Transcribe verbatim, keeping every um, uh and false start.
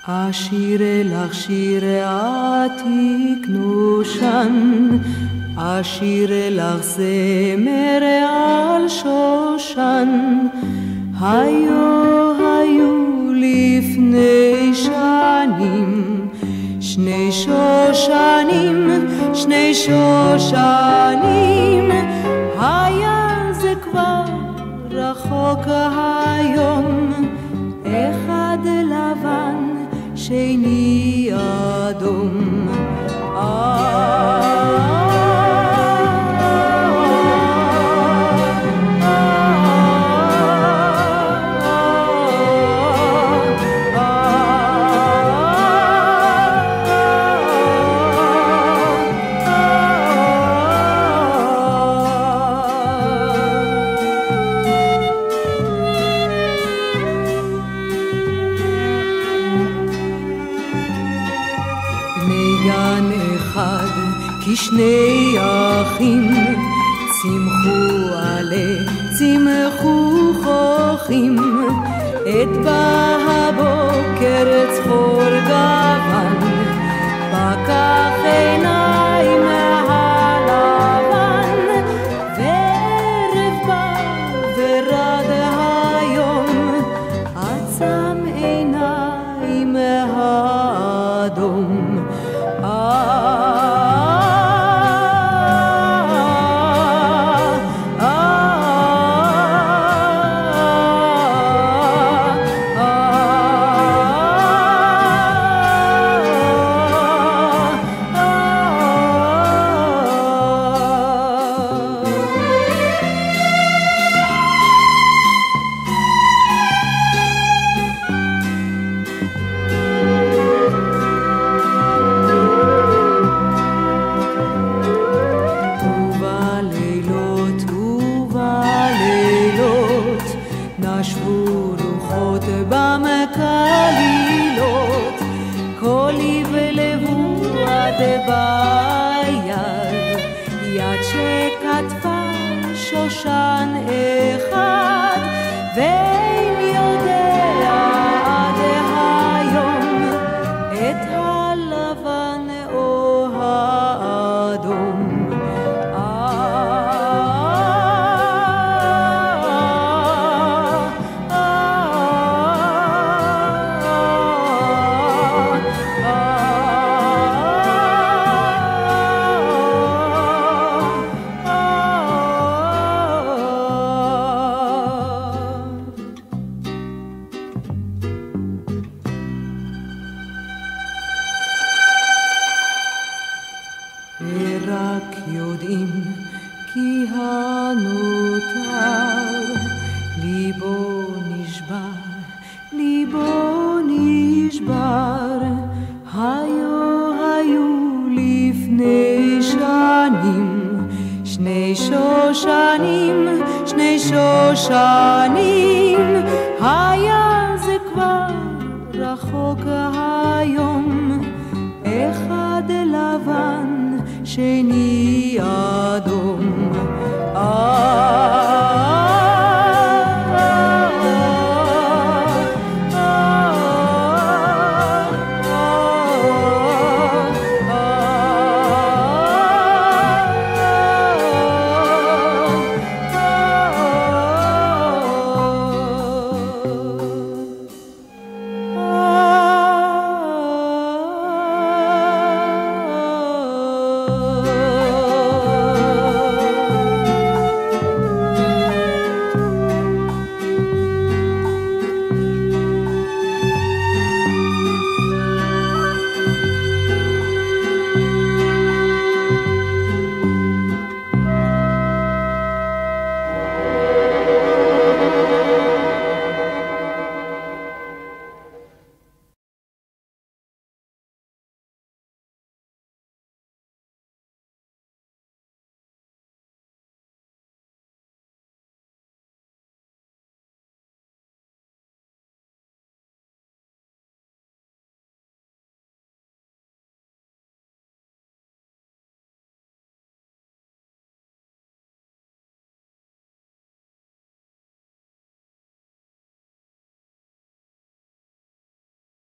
השיר לך שיר עתיק נושן, השיר לך זמר על שושן. היו היו לפני שנים שני שושנים, שני שושנים. היה זה כבר רחוק היום, אחד לבן שני אדום. שני אחים צמחו עלי צמחו חוכים, את בהבוקר צחור גוון, פקח עיניים הלבן, וערב בא ורד היום, עצם עיניים האדום. יד שכתבה שושן אחד, ואין יודע עד היום את הלבן או האדום. שושנים, היה זה כבר רחוק היום, אחד לבן שני אדום.